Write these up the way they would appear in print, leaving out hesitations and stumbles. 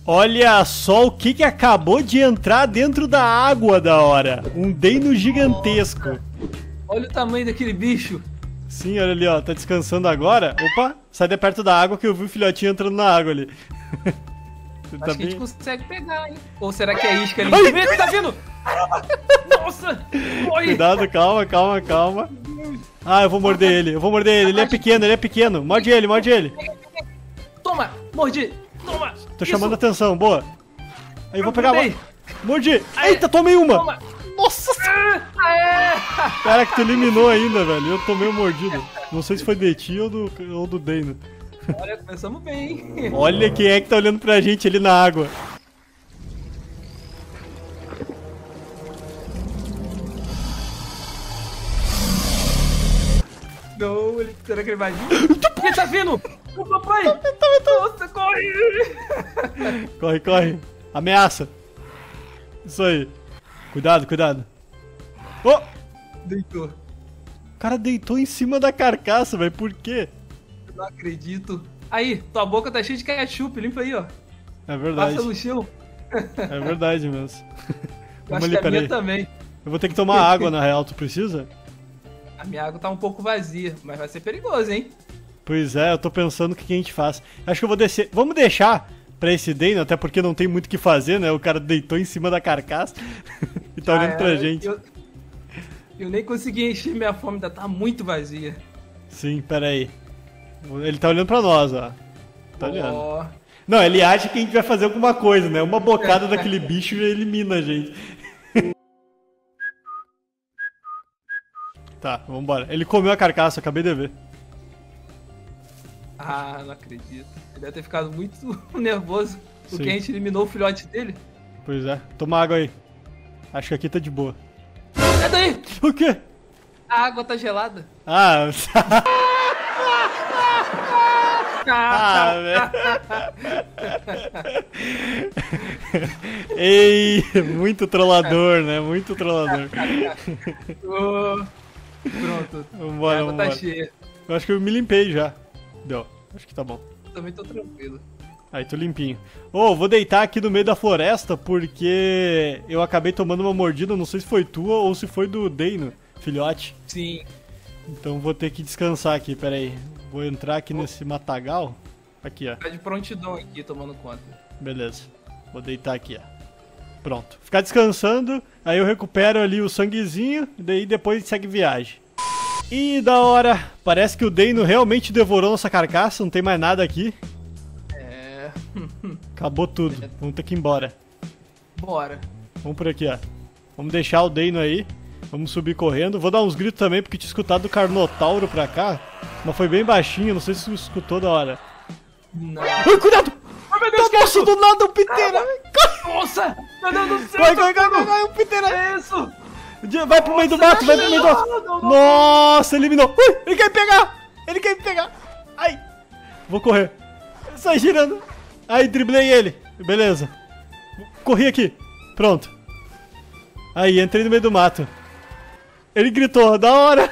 Olha só o que acabou de entrar dentro da água da hora. Um Deino gigantesco. Olha o tamanho daquele bicho. Sim, olha ali, ó. Tá descansando agora. Opa, sai de perto da água que eu vi o filhotinho entrando na água ali. Acho que a gente consegue pegar, hein? Ou será que é isca ali? Ai, tá vindo! Nossa! Corre! Cuidado, calma. Ah, eu vou morder ele. Ele é pequeno. Morde ele. Toma! Mordi! Toma! Tô chamando a atenção, boa. Aí eu vou pegar Mordi. Mordi! Eita, tomei uma! Toma. Nossa! Aê! Cara, que tu eliminou ainda, velho. Eu tomei uma mordida. Não sei se foi de ti ou do Deino. Olha, começamos bem, hein? Olha quem é que tá olhando pra gente ali na água. Não, será que ele vai vir? Ele tá vindo! O papai! Nossa, corre! Corre. Ameaça. Isso aí. Cuidado. Oh! Deitou. O cara deitou em cima da carcaça, velho. Por quê? Eu não acredito. Aí, tua boca tá cheia de ketchup, limpa aí, ó. É verdade. Passa no chão. É verdade mesmo. Eu acho que a minha também. Eu vou ter que tomar água, na real. Tu precisa? A minha água tá um pouco vazia, mas vai ser perigoso, hein? Pois é, eu tô pensando o que a gente faz. Acho que eu vou descer. Vamos deixar pra esse Deino, até porque não tem muito o que fazer, né? O cara deitou em cima da carcaça e tá olhando pra gente. Eu nem consegui encher minha fome, ainda tá muito vazia. Sim, pera aí. Ele tá olhando pra nós, ó. Tá olhando. Oh. Não, ele acha que a gente vai fazer alguma coisa, né? Uma bocada daquele bicho já elimina a gente. Tá, vambora. Ele comeu a carcaça, acabei de ver. Ah, não acredito. Ele deve ter ficado muito nervoso porque Sim. a gente eliminou o filhote dele. Pois é. Toma água aí. Acho que aqui tá de boa. É daí! O quê? A água tá gelada. Ah, Ei, muito trollador, né? Muito trollador. Pronto. Vambora, A água vambora. tá cheia. Eu acho que eu me limpei já. Deu. Acho que tá bom. Também tô tranquilo. Aí, tô limpinho. Vou deitar aqui no meio da floresta porque eu acabei tomando uma mordida, não sei se foi tua ou se foi do Deino, filhote. Sim. Então vou ter que descansar aqui, pera aí. Vou entrar aqui nesse matagal. Aqui, ó. Tá de prontidão aqui, tomando conta. Beleza. Vou deitar aqui, ó. Pronto. Ficar descansando, aí eu recupero ali o sanguezinho, e daí depois segue viagem. E da hora, parece que o Deino realmente devorou nossa carcaça, não tem mais nada aqui. É. Acabou tudo, vamos ter que ir embora. Bora. Vamos por aqui, ó. Vamos deixar o Deino aí, vamos subir correndo. Vou dar uns gritos também, porque tinha escutado o Carnotauro pra cá, mas foi bem baixinho, não sei se você escutou da hora. Não. Ai, cuidado! Ai, meu Deus, nossa, do nada um piteira! Nossa! Meu Deus do céu! Vai, um piteira! É isso! Vai pro meio do mato, vai pro meio do mato! Não. Nossa, eliminou! Ui, ele quer me pegar! Ele quer me pegar! Ai! Vou correr! Sai girando! Aí, driblei ele! Beleza! Corri aqui! Pronto! Aí, entrei no meio do mato! Ele gritou, da hora!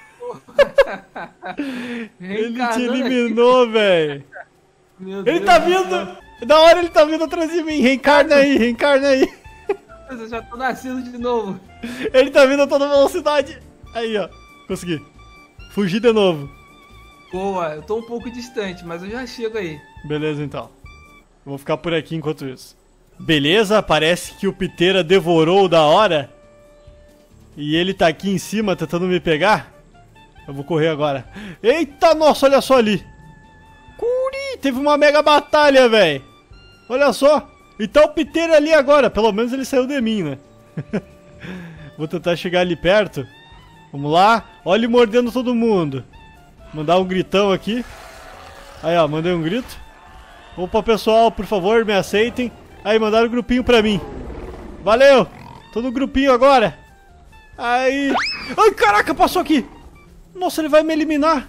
Ele te eliminou, velho! Ele tá vindo! Da hora ele tá vindo atrás de mim! Reencarna aí! Eu já tô nascendo de novo. Ele tá vindo a toda velocidade! Aí, ó! Consegui! Fugi de novo! Boa, eu tô um pouco distante, mas eu já chego aí. Beleza, então. Vou ficar por aqui enquanto isso. Beleza, parece que o piteira devorou o da hora. E ele tá aqui em cima tentando me pegar. Eu vou correr agora. Eita, nossa, olha só ali. Curi, teve uma mega batalha, velho. Olha só. E tá o piteira ali agora. Pelo menos ele saiu de mim, né? Vou tentar chegar ali perto. Vamos lá. Olha ele mordendo todo mundo. Mandar um gritão aqui. Aí, ó, mandei um grito. Opa, pessoal, por favor, me aceitem. Aí, mandaram um grupinho pra mim. Valeu. Tô no grupinho agora. Aí. Ai, caraca, passou aqui. Nossa, ele vai me eliminar.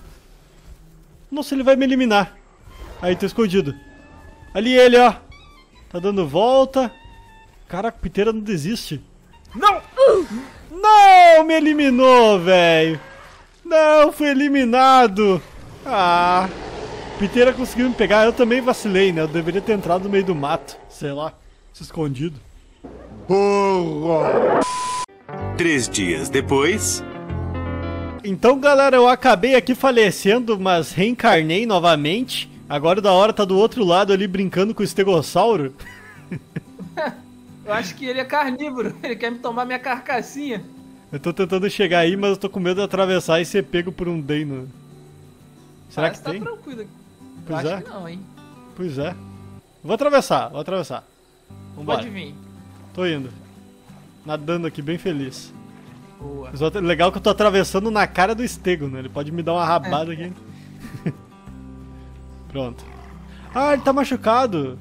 Aí, tô escondido. Ali ele, ó. Tá dando volta. Caraca, o piteira não desiste. Não! Não, me eliminou, velho. Não, fui eliminado. Ah. Piteira conseguiu me pegar, eu também vacilei, né? Eu deveria ter entrado no meio do mato, sei lá, se escondido. 3 dias depois... Então, galera, eu acabei aqui falecendo, mas reencarnei novamente. Agora o da hora tá do outro lado ali brincando com o estegossauro. Eu acho que ele é carnívoro, ele quer me tomar minha carcassinha. Eu tô tentando chegar aí, mas eu tô com medo de atravessar e ser pego por um Deino. Será que tem? Tá tranquilo aqui. Pois eu é. acho que não, hein? Pois é. Vou atravessar, vou atravessar. Vambora. Pode vir. Tô indo. Nadando aqui, bem feliz. Boa. Legal que eu tô atravessando na cara do estego, né? Ele pode me dar uma rabada aqui. Pronto. Ah, ele tá machucado.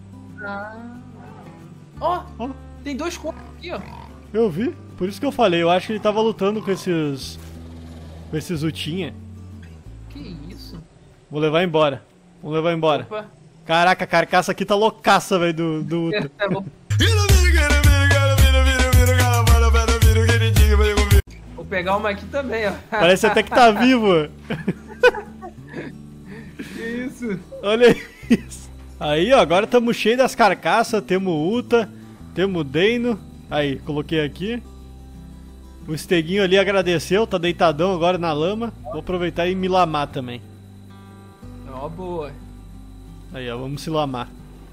Ó, Ó, tem 2 corpos aqui, ó. eu vi. Por isso que eu falei. Eu acho que ele tava lutando com esses... Com esses Utinha. Que isso? Vou levar embora. Vamos levar embora. Opa. Caraca, a carcaça aqui tá loucaça, velho, do Uta. Vou pegar uma aqui também, ó. Parece até que tá vivo. Que isso? Olha isso. Aí, ó, agora estamos cheios das carcaças. Temos Uta, temos Deino. Aí, coloquei aqui. O Esteguinho ali agradeceu, tá deitadão agora na lama. Vou aproveitar e me lamar também. Ó, boa. Aí, ó, vamos se lamar.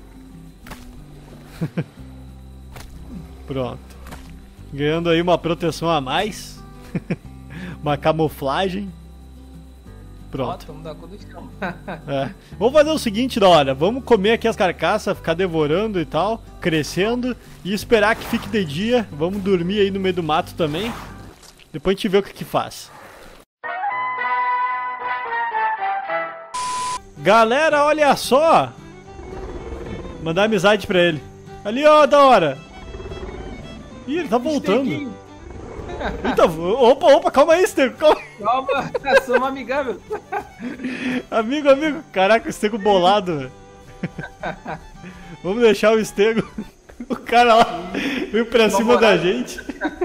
Pronto. Ganhando aí uma proteção a mais. Uma camuflagem. Pronto. Ó, da cor do chão. É. Vamos fazer o seguinte, da hora. Vamos comer aqui as carcaças, ficar devorando e tal, crescendo e esperar que fique de dia. Vamos dormir aí no meio do mato também. Depois a gente vê o que faz. Galera, olha só! Mandar amizade pra ele. Ali, ó, da hora. Ih, ele tá voltando. Esteguinho. Eita, opa, calma aí, Estego, calma. Calma, somos amigável. Amigo, caraca, o Estego bolado, velho. Vamos deixar o Estego. O cara lá veio pra cima da gente.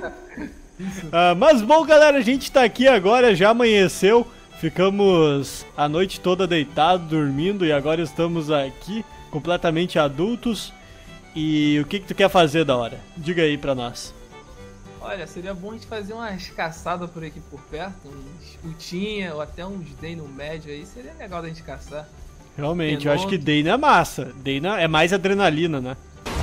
Mas bom, galera, a gente tá aqui agora, já amanheceu. Ficamos a noite toda deitado, dormindo, e agora estamos aqui, completamente adultos. E o que tu quer fazer, da hora? Diga aí pra nós. Olha, seria bom a gente fazer umas caçadas por aqui por perto, uns Utinha ou até uns Deino médio aí, seria legal da gente caçar. Realmente, eu acho que Deino é massa. Deino é mais adrenalina, né?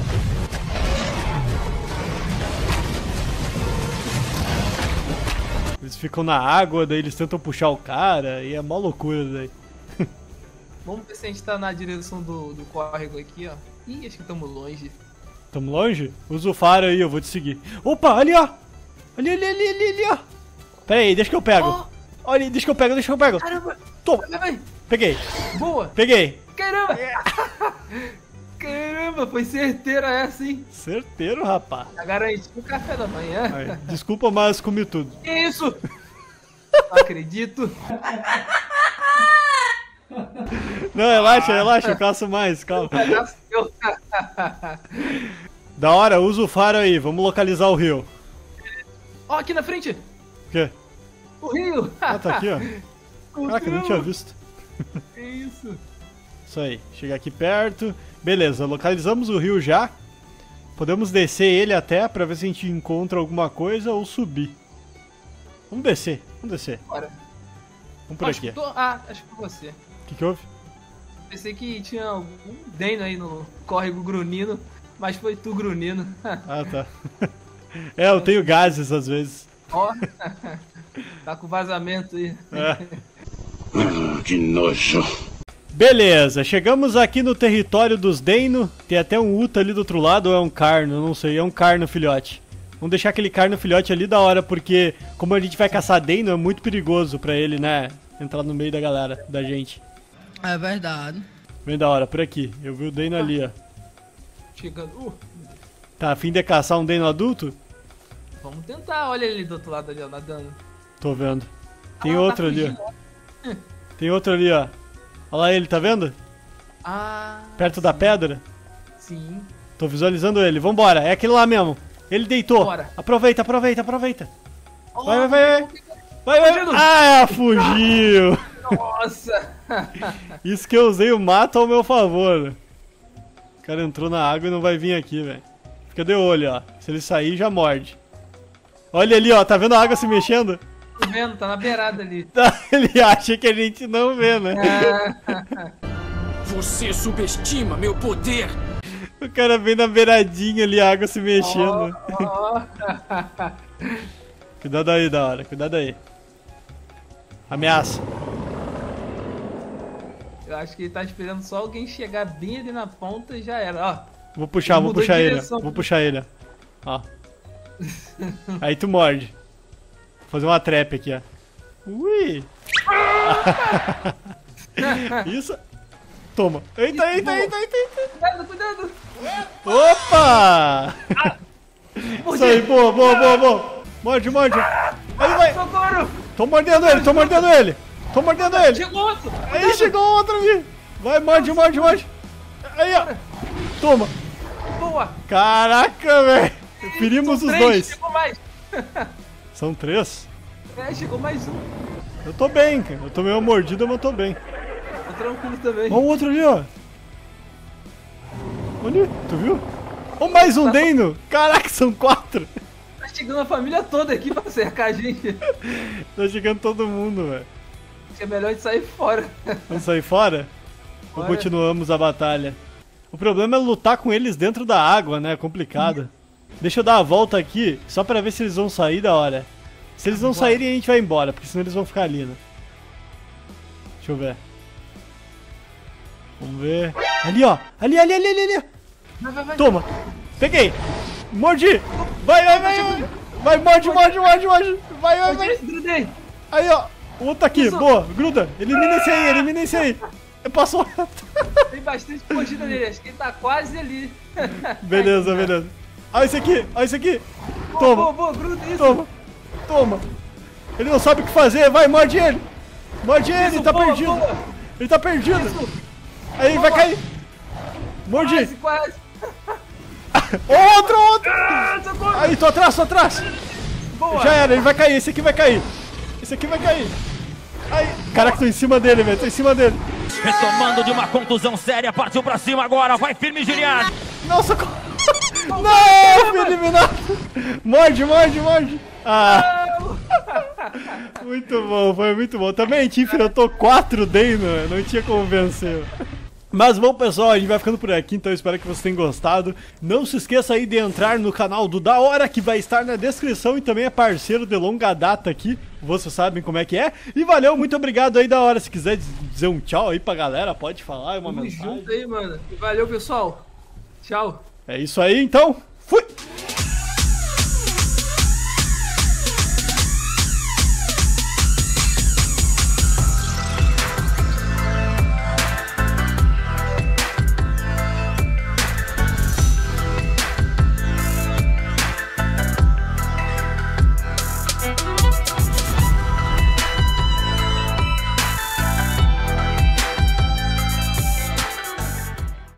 Eles ficam na água, daí eles tentam puxar o cara, e é mó loucura daí. Vamos ver se a gente tá na direção do córrego aqui, ó. Ih, acho que estamos longe. Tamo longe? Usa o faro aí, eu vou te seguir. Opa, ali ó! Ali, ó! Pera aí, deixa que eu pego. Oh. Olha, deixa que eu pego. Caramba! Toma! Vai. Peguei! Boa! Peguei! Caramba! Caramba, foi certeira essa, hein? Certeiro, rapá. Já garantiu o café da manhã. Aí, desculpa, mas comi tudo. Que isso? Não acredito. Não, relaxa, eu caço mais, calma. Da hora, usa o faro aí, vamos localizar o rio. Ó, aqui na frente! O quê? O rio! Ah, tá aqui, ó. Caraca, eu não tinha visto. Que isso? Isso aí, chega aqui perto. Beleza, localizamos o rio já. Podemos descer ele até pra ver se a gente encontra alguma coisa ou subir. Vamos descer. Bora. Vamos por aqui. Acho que foi você. O que houve? Pensei que tinha algum Deino aí no córrego grunino, mas foi tu grunino. Ah, tá. É, eu tenho gases às vezes. Ó, tá com vazamento aí. É. Que nojo. Beleza, chegamos aqui no território dos Deino. Tem até um Uta ali do outro lado, ou é um Carno? Não sei, é um Carno filhote. Vamos deixar aquele Carno filhote ali da hora, porque como a gente vai caçar Deino, é muito perigoso pra ele, né? Entrar no meio da galera, da gente. É verdade. Bem da hora, por aqui. Eu vi o Deino ali, ó. Chegando. Tá a fim de caçar um Deino adulto? Vamos tentar, olha ele do outro lado ali, ó, nadando. Tô vendo. Tem Tá outro ali, ó. Tem outro ali, ó. Olha lá ele, tá vendo? Perto da pedra? Sim. Tô visualizando ele. Vambora, é aquele lá mesmo. Ele deitou. Bora. Aproveita. Oh, Vai. Ah, fugiu. Nossa! Isso que eu usei o mato ao meu favor. O cara entrou na água e não vai vir aqui, velho. Fica de olho, ó. Se ele sair, já morde. Olha ali, ó. Tá vendo a água se mexendo? Tô vendo, tá na beirada ali. Ele acha que a gente não vê, né? Você subestima meu poder! O cara vem na beiradinha ali, a água se mexendo. Cuidado aí, da hora. Cuidado aí. Ameaça. Eu acho que ele tá esperando só alguém chegar bem ali na ponta e já era, ó. Vou puxar Ele mudou de ele. direção. Vou puxar ele. Ó. Aí tu morde. Vou fazer uma trap aqui, ó. Ui! Isso. Toma. Eita. Cuidado, cuidado! Opa! Isso aí, boa. Morde. Aí vai. Socorro! Tô mordendo ele. Chegou outro! Aí chegou outro ali. Vai, morde. Aí, ó. Toma. Boa! Caraca, velho. Ferimos São os 3, dois. Chegou mais! São 3? Chegou mais um. Eu tô bem, cara. Eu tomei uma mordida, mas eu tô bem. Tô tranquilo também. Ó o outro ali, ó. Olha, tu viu? Ó, mais um Deno. Caraca, são 4. Tá chegando a família toda aqui pra cercar a gente. Tá chegando todo mundo, velho. Acho que é melhor de sair fora. Vamos sair fora? Ou Bora. continuamos a batalha? O problema é lutar com eles dentro da água, né? É complicado. Deixa eu dar a volta aqui, só pra ver se eles vão sair da hora. Se eles não Bora. saírem, a gente vai embora, porque senão eles vão ficar ali, né? Deixa eu ver. Vamos ver. Ali, ó. Ali. Vai. Toma. Peguei. Mordi. Vai. Vai, morde. Vai. Grudei. Aí, ó. O outro tá aqui. Isso. Boa. Gruda. Elimina esse aí. Passou. Tem bastante mordida nele, acho que ele tá quase ali. Beleza. Olha esse aqui. Toma. Boa, gruda isso. Toma. Ele não sabe o que fazer. Vai, morde ele. Morde ele, Isso, ele tá boa, perdido. boa. Ele tá perdido. Isso. Aí, vai cair. Mordi. Quase. Outro. Socorro. Aí, tô atrás. Boa. Já era, ele vai cair. Esse aqui vai cair. Aí. Caraca, tô em cima dele, velho. Retomando de uma contusão séria, partiu pra cima agora, vai firme, Giliard! Não, socorro. Não, fui eliminado. Morde. Ah. Foi muito bom. Também a gente enfrentou 4 Deno, não tinha como vencer. Mas bom, pessoal, a gente vai ficando por aqui, então eu espero que vocês tenham gostado. Não se esqueça aí de entrar no canal do Da Hora, que vai estar na descrição e também é parceiro de longa data aqui. Vocês sabem como é que é. E valeu, muito obrigado aí, Da Hora. Se quiser dizer um tchau aí pra galera, pode falar, é uma Tamo mensagem. junto aí, mano. E valeu, pessoal. Tchau. É isso aí, então. Fui!